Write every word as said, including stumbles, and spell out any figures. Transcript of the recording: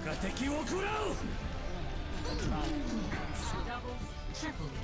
我が敵を食らう Double, triple